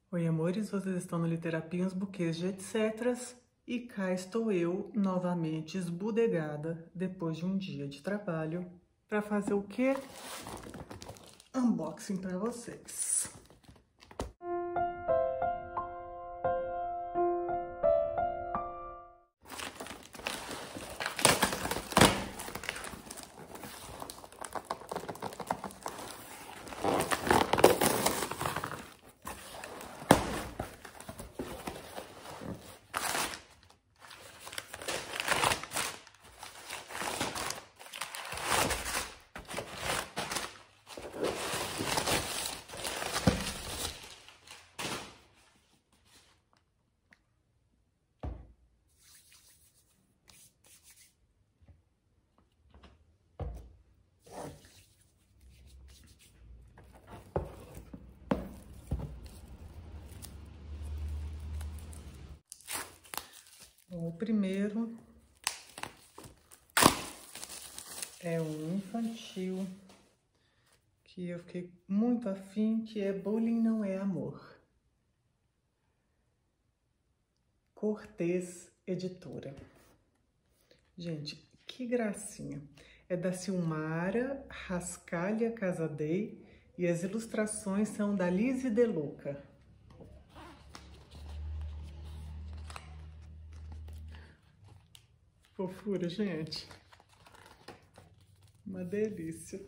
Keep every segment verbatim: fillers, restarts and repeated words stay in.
Oi, amores, vocês estão no Literapia, os buquês de etcéteras. E cá estou eu, novamente esbudegada, depois de um dia de trabalho, para fazer o quê? Unboxing para vocês. O primeiro é um infantil que eu fiquei muito afim, que é Bullying Não É Amor. Cortez Editora. Gente, que gracinha. É da Silmara Rascalha Casadei e as ilustrações são da Lise De Luca. Fofura, gente. Uma delícia.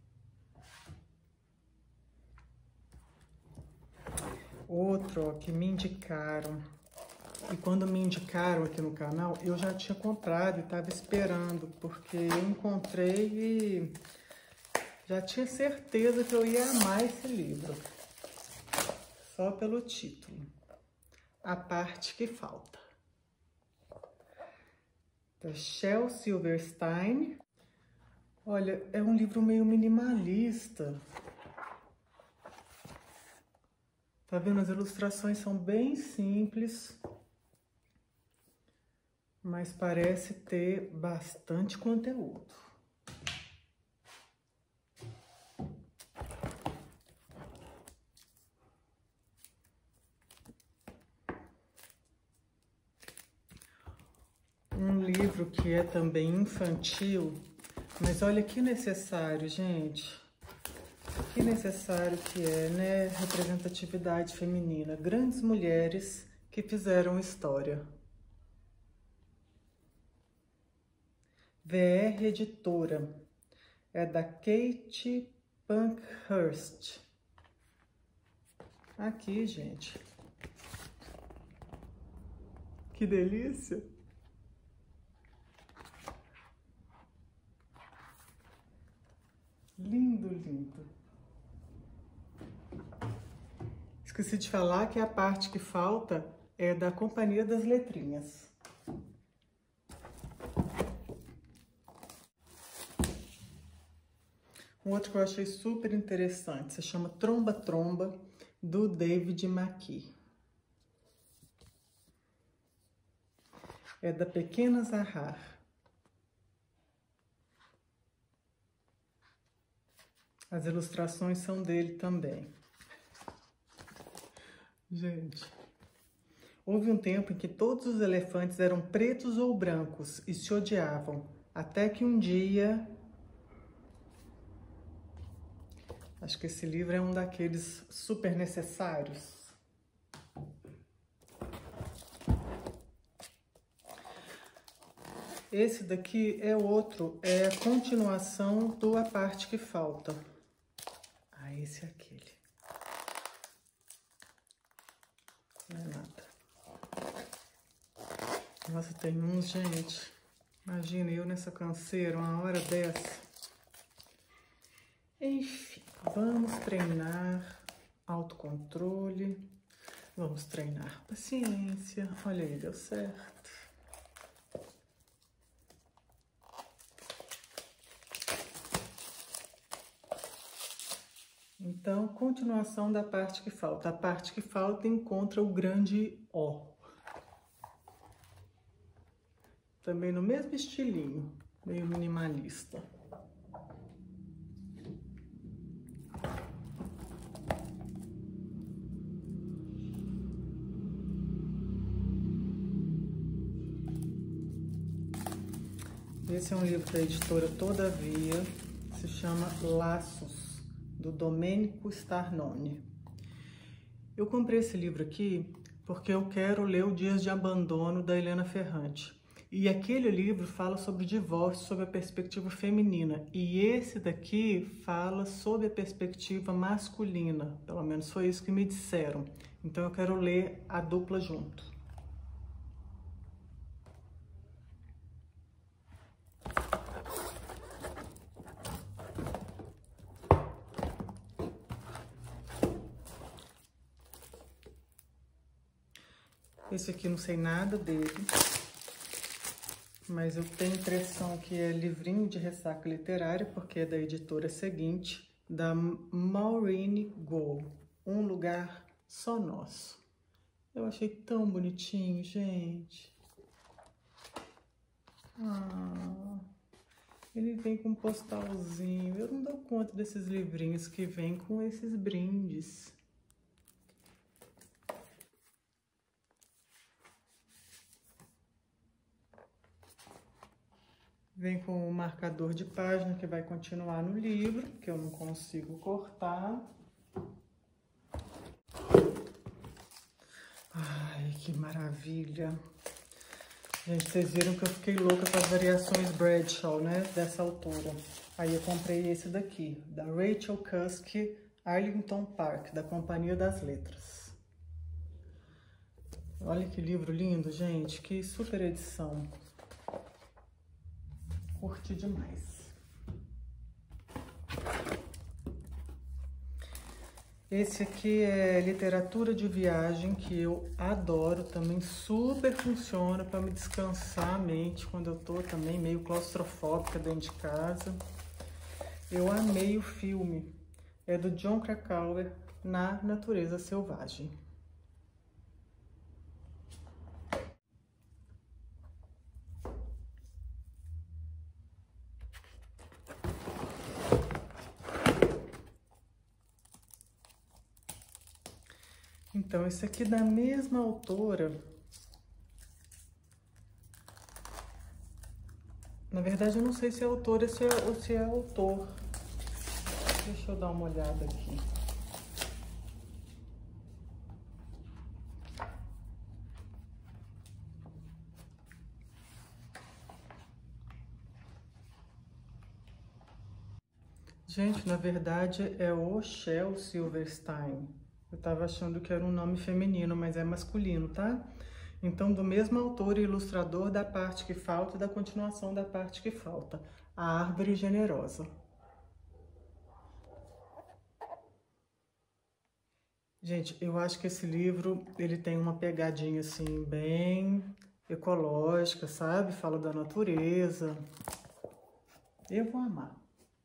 Outro, ó, que me indicaram. E quando me indicaram aqui no canal, eu já tinha comprado e estava esperando, porque eu encontrei e já tinha certeza que eu ia amar esse livro. Só pelo título. A Parte que Falta. Da Shel Silverstein. Olha, é um livro meio minimalista. Tá vendo? As ilustrações são bem simples, mas parece ter bastante conteúdo. Um livro que é também infantil, mas olha que necessário, gente. Que necessário que é, né? Representatividade feminina. Grandes mulheres que fizeram história. V R Editora. É da Kate Pankhurst. Aqui, gente. Que delícia! Lindo, lindo. Esqueci de falar que a parte que falta é da Companhia das Letrinhas. Um outro que eu achei super interessante, se chama Tromba Tromba, do David McKee. É da Pequena Zahar. As ilustrações são dele também. Gente, houve um tempo em que todos os elefantes eram pretos ou brancos e se odiavam, até que um dia... Acho que esse livro é um daqueles super necessários. Esse daqui é outro, é a continuação do A Parte que Falta. Ah, esse é aquele. Não é nada. Nossa, tem uns, gente. Imagina eu nessa canseira, uma hora dessa. Enfim, vamos treinar autocontrole. Vamos treinar paciência. Olha aí, deu certo. Então, continuação da parte que falta. A parte que falta encontra o grande O. Também no mesmo estilinho, meio minimalista. Esse é um livro da editora Todavia, se chama Laços, do Domenico Starnone. Eu comprei esse livro aqui porque eu quero ler O Dias de Abandono, da Helena Ferrante. E aquele livro fala sobre divórcio, sobre a perspectiva feminina. E esse daqui fala sobre a perspectiva masculina. Pelo menos foi isso que me disseram. Então eu quero ler a dupla junto. Esse aqui não sei nada dele, mas eu tenho a impressão que é livrinho de ressaca literária, porque é da editora seguinte, da Maureen Gou, Um Lugar Só Nosso. Eu achei tão bonitinho, gente. Ah, ele vem com um postalzinho. Eu não dou conta desses livrinhos que vêm com esses brindes. Vem com um marcador de página que vai continuar no livro, que eu não consigo cortar. Ai, que maravilha! Gente, vocês viram que eu fiquei louca com as variações Bradshaw, né, dessa autora. Aí eu comprei esse daqui, da Rachel Cusk, Arlington Park, da Companhia das Letras. Olha que livro lindo, gente, que super edição. Curti demais. Esse aqui é literatura de viagem, que eu adoro, também super funciona para me descansar a mente quando eu tô também meio claustrofóbica dentro de casa. Eu amei o filme, é do Jon Krakauer, Na Natureza Selvagem. Então, esse aqui da mesma autora. Na verdade, eu não sei se é autora se é, ou se é autor. Deixa eu dar uma olhada aqui. Gente, na verdade, é o Shel Silverstein. Eu tava achando que era um nome feminino, mas é masculino, tá? Então, do mesmo autor e ilustrador da parte que falta e da continuação da parte que falta. A Árvore Generosa. Gente, eu acho que esse livro, ele tem uma pegadinha, assim, bem ecológica, sabe? Fala da natureza. Eu vou amar.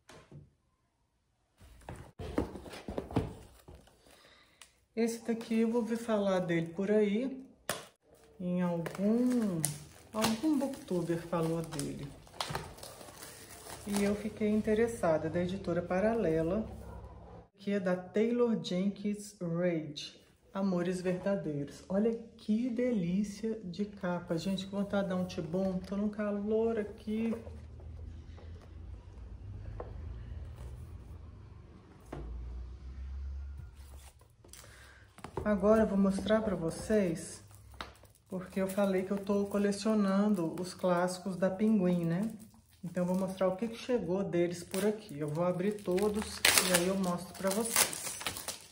Esse daqui eu ouvi falar dele por aí, em algum, algum booktuber falou dele. E eu fiquei interessada, da editora Paralela, que é da Taylor Jenkins Reid, Amores Verdadeiros. Olha que delícia de capa, gente, que vontade de dar um tibum, tô num calor aqui. Agora eu vou mostrar para vocês, porque eu falei que eu tô colecionando os clássicos da Pinguim, né? Então eu vou mostrar o que que chegou deles por aqui. Eu vou abrir todos e aí eu mostro para vocês.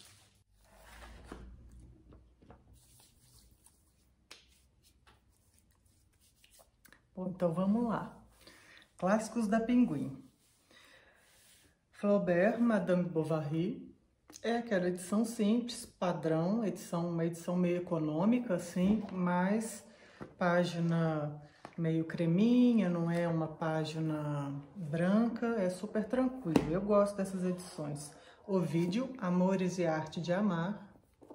Bom, então vamos lá. Clássicos da Pinguim. Flaubert, Madame Bovary. É aquela edição simples, padrão, edição, uma edição meio econômica, assim, mas página meio creminha, não é uma página branca, é super tranquilo. Eu gosto dessas edições. Ovídio, Amores e Arte de Amar.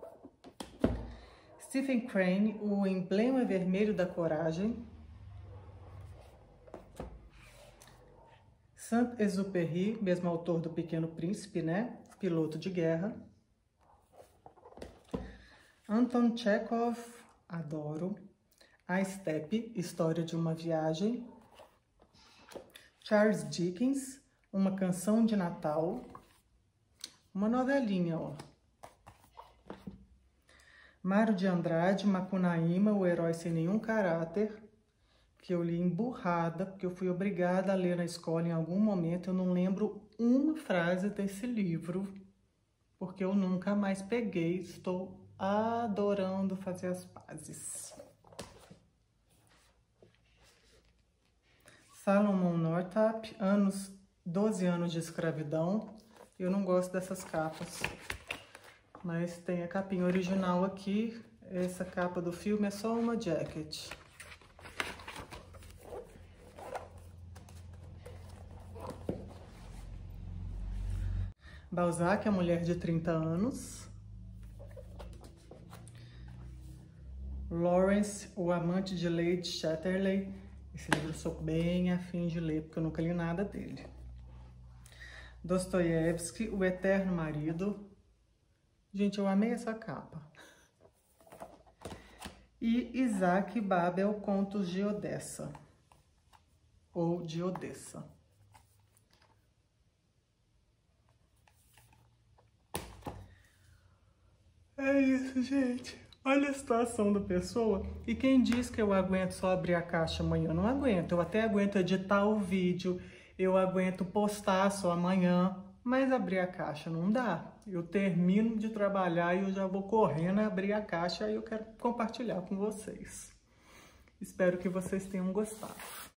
Stephen Crane, O Emblema Vermelho da Coragem. Saint-Exupéry, mesmo autor do Pequeno Príncipe, né? Piloto de Guerra. Anton Chekhov, adoro. A Steppe, História de uma Viagem. Charles Dickens, Uma Canção de Natal. Uma novelinha, ó. Mário de Andrade, Macunaíma, O Herói Sem Nenhum Caráter, que eu li emburrada, porque eu fui obrigada a ler na escola em algum momento. Eu não lembro uma frase desse livro, porque eu nunca mais peguei. Estou adorando fazer as pazes. Salomon Northup, anos, doze anos de escravidão. Eu não gosto dessas capas, mas tem a capinha original aqui. Essa capa do filme é só uma jacket. Balzac, A Mulher de trinta anos. Lawrence, O Amante de Lady Chatterley. Esse livro eu sou bem afim de ler, porque eu nunca li nada dele. Dostoiévski, O Eterno Marido. Gente, eu amei essa capa. E Isaac Babel, Contos de Odessa. Ou de Odessa. É isso, gente. Olha a situação da pessoa. E quem diz que eu aguento só abrir a caixa amanhã? Eu não aguento. Eu até aguento editar o vídeo. Eu aguento postar só amanhã. Mas abrir a caixa não dá. Eu termino de trabalhar e eu já vou correndo abrir a caixa e eu quero compartilhar com vocês. Espero que vocês tenham gostado.